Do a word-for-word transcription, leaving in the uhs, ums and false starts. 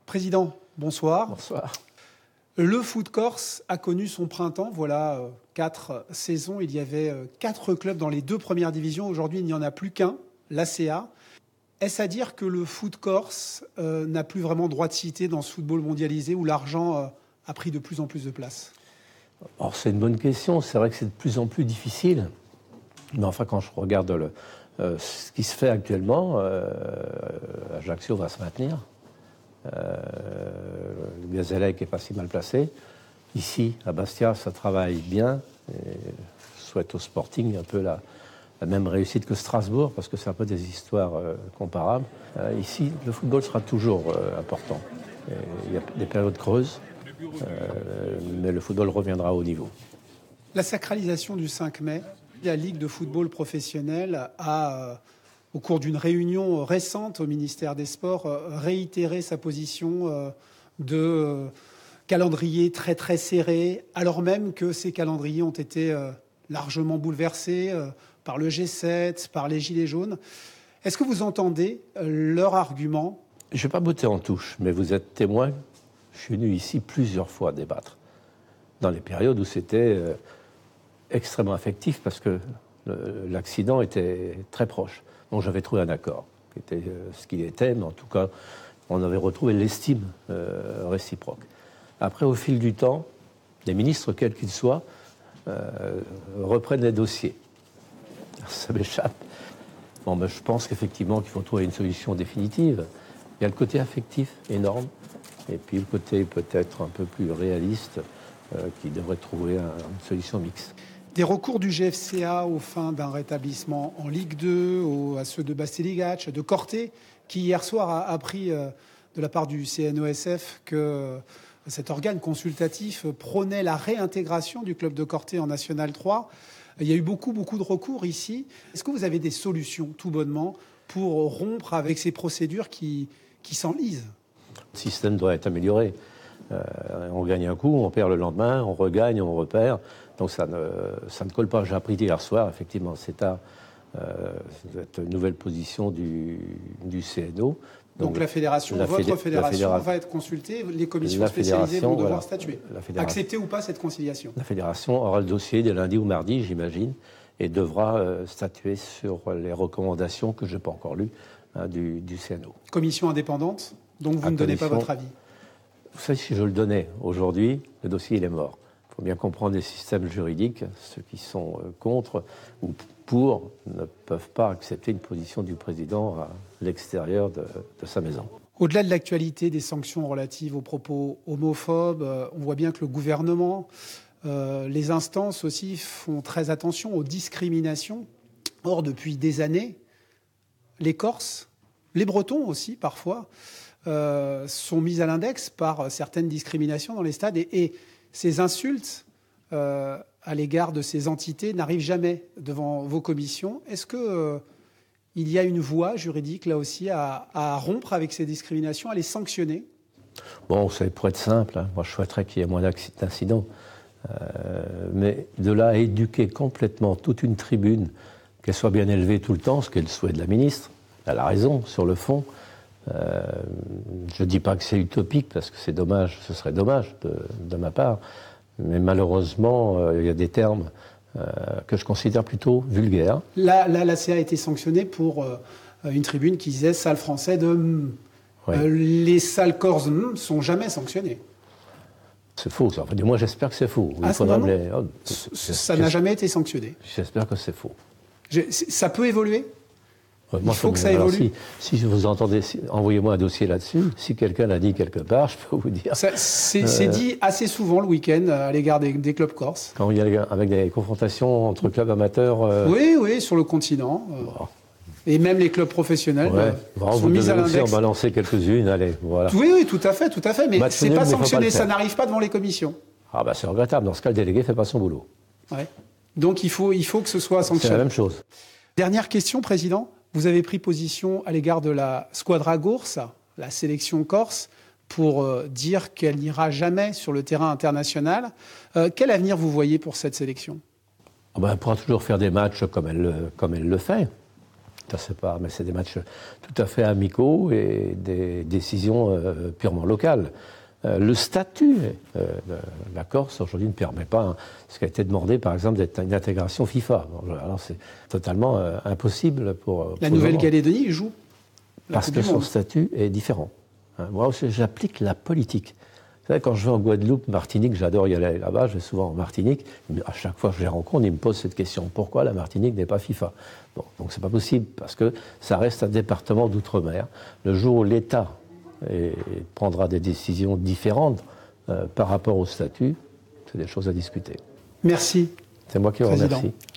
Président, bonsoir. Bonsoir. Le foot corse a connu son printemps. Voilà euh, quatre saisons. Il y avait euh, quatre clubs dans les deux premières divisions. Aujourd'hui, il n'y en a plus qu'un, l'A C A. Est-ce à dire que le foot corse euh, n'a plus vraiment droit de cité dans ce football mondialisé où l'argent euh, a pris de plus en plus de place? Alors, c'est une bonne question. C'est vrai que c'est de plus en plus difficile. Mais enfin, quand je regarde le, euh, ce qui se fait actuellement, euh, Ajaccio va se maintenir. Euh, le Gazélec n'est pas si mal placé. Ici, à Bastia, ça travaille bien. Et je souhaite au Sporting un peu la, la même réussite que Strasbourg, parce que c'est un peu des histoires euh, comparables. Euh, ici, le football sera toujours euh, important. Et il y a des périodes creuses, euh, mais le football reviendra au niveau. La sacralisation du cinq mai, la Ligue de football professionnel a, euh, au cours d'une réunion récente au ministère des Sports, euh, réitéré sa position euh, de euh, calendrier très très serré, alors même que ces calendriers ont été euh, largement bouleversés euh, par le G sept, par les Gilets jaunes. Est-ce que vous entendez euh, leur argument? Je ne vais pas botter en touche, mais vous êtes témoin. Je suis venu ici plusieurs fois débattre, dans les périodes où c'était euh, extrêmement affectif, parce que le, l'accident était très proche. Donc j'avais trouvé un accord, qui était euh, ce qu'il était, mais en tout cas, on avait retrouvé l'estime euh, réciproque. Après, au fil du temps, les ministres, quels qu'ils soient, euh, reprennent les dossiers. Ça m'échappe. Bon, ben, je pense qu'effectivement, qu'il faut trouver une solution définitive. Il y a le côté affectif énorme, et puis le côté peut-être un peu plus réaliste, euh, qui devrait trouver un, une solution mixte. Des recours du G F C A aux fins d'un rétablissement en Ligue deux, au, à ceux de Basteligach, de Corté, qui hier soir a appris euh, de la part du C N O S F que euh, cet organe consultatif prônait la réintégration du club de Corté en National trois. Il y a eu beaucoup, beaucoup de recours ici. Est-ce que vous avez des solutions, tout bonnement, pour rompre avec ces procédures qui, qui s'enlisent? Le système doit être amélioré. Euh, on gagne un coup, on perd le lendemain, on regagne, on repère. Donc ça ne, ça ne colle pas. J'ai appris hier soir, effectivement, c'est à euh, cette nouvelle position du, du C N O. Donc, Donc la fédération, la votre fédé- fédération, fédération va être consultée, les commissions spécialisées vont devoir voilà, statuer. Accepter ou pas cette conciliation? La fédération aura le dossier dès lundi ou mardi, j'imagine, et devra euh, statuer sur les recommandations que je n'ai pas encore lues hein, du, du C N O. Commission indépendante, donc vous à ne donnez pas votre avis? Vous savez, si je le donnais aujourd'hui, le dossier il est mort. Il faut bien comprendre les systèmes juridiques. Ceux qui sont contre ou pour ne peuvent pas accepter une position du président à l'extérieur de, de sa maison. Au-delà de l'actualité des sanctions relatives aux propos homophobes, on voit bien que le gouvernement, euh, les instances aussi font très attention aux discriminations. Or, depuis des années, les Corses, les Bretons aussi parfois, euh, sont mis à l'index par certaines discriminations dans les stades. Et, et ces insultes euh, à l'égard de ces entités n'arrivent jamais devant vos commissions. Est-ce que euh, il y a une voie juridique, là aussi, à, à rompre avec ces discriminations, à les sanctionner? Bon, vous savez, pour être simple, hein, moi je souhaiterais qu'il y ait moins d'incidents. Euh, mais de là à éduquer complètement toute une tribune, qu'elle soit bien élevée tout le temps, ce qu'est le souhait de la ministre, elle a raison sur le fond. Euh, je ne dis pas que c'est utopique, parce que c'est dommage, ce serait dommage de, de ma part, mais malheureusement, euh, il y a des termes euh, que je considère plutôt vulgaires. Là, là l'A C A a été sanctionnée pour euh, une tribune qui disait « salle français de mm ». Oui. Euh, les salles corses ne sont jamais sanctionnées. C'est faux, ça. Enfin, moi, j'espère que c'est faux. Ah, Il faudra non, me les... oh, ça n'a jamais été sanctionné. J'espère que c'est faux. Je, ça peut évoluer? Ouais, moi, il faut je, que ça alors, évolue. Si, si vous entendez, si, envoyez-moi un dossier là-dessus. Si quelqu'un l'a dit quelque part, je peux vous dire. Ça, c'est, euh, c'est dit assez souvent le week-end à l'égard des, des clubs corses. Quand il y a avec des confrontations entre clubs amateurs. Euh... Oui, oui, sur le continent. Euh, bon. Et même les clubs professionnels ouais. euh, bon, sont vous mis à devez aussi l'index. en balancer quelques-unes, allez, voilà. Oui, oui, tout à fait, tout à fait. Mais Match c'est nul, pas mais sanctionné, pas ça n'arrive pas devant les commissions. Ah bah c'est regrettable. Dans ce cas, le délégué fait pas son boulot. Ouais. Donc il faut, il faut que ce soit sanctionné. C'est la même chose. Dernière question, Président. Vous avez pris position à l'égard de la Squadra Gorsa, la sélection corse, pour euh, dire qu'elle n'ira jamais sur le terrain international. Euh, quel avenir vous voyez pour cette sélection? Ah ben, elle pourra toujours faire des matchs comme elle, comme elle le fait. Ça, c'est pas, mais c'est des matchs tout à fait amicaux et des décisions euh, purement locales. Euh, le statut euh, de la Corse aujourd'hui ne permet pas hein, ce qui a été demandé, par exemple, d'être une intégration FIFA. Bon, alors c'est totalement euh, impossible pour. La Nouvelle-Calédonie joue. Parce que son statut est différent. Hein, moi, j'applique la politique. Vous savez, quand je vais en Guadeloupe, Martinique, j'adore y aller là-bas, je vais souvent en Martinique. À chaque fois que je les rencontre, ils me posent cette question. Pourquoi la Martinique n'est pas FIFA? Bon, donc c'est pas possible, parce que ça reste un département d'outre-mer. Le jour où l'État et prendra des décisions différentes euh, par rapport au statut, c'est des choses à discuter. Merci. C'est moi qui vous remercie.